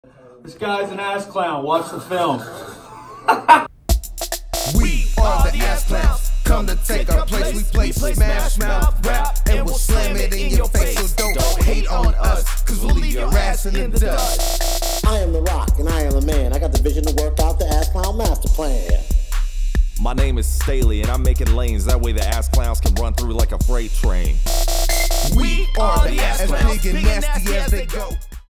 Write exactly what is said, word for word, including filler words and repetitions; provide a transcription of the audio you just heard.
This guy's an ass clown. Watch the film. We are the ass clowns. Come to take our place. We play smash mouth rap and we'll slam it in your face. So don't hate on us, cause we'll leave your ass in the dust. I am the Rock and I am the man. I got the vision to work out the ass clown master plan. My name is Staley and I'm making lanes. That way the ass clowns can run through like a freight train. We are the ass clowns, big and nasty as they go.